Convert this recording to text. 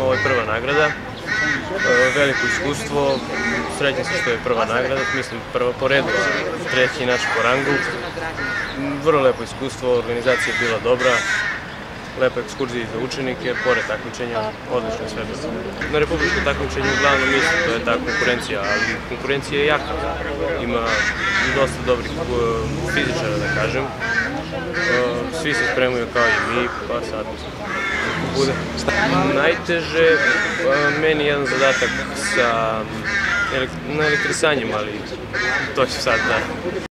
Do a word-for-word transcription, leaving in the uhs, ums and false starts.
Ovo je prva nagrada, veliko iskustvo, srećan sam što je prva nagrada, mislim prva po redu, a treći inače po rangu. Vrlo lepo iskustvo, organizacija je bila dobra, lepa ekskurzija za učenike, pored takmičenja, odlično sve bilo. Na republičkom takmičenju uglavnom mislim, to je ta konkurencija, ali konkurencija je jaka, ima dosta dobrih fizičara, da kažem. Svi se spremaju kao i mi, pa sad bude. Najteže, meni je jedan zadatak sa, na elektrisanjem, ali to ću sad da...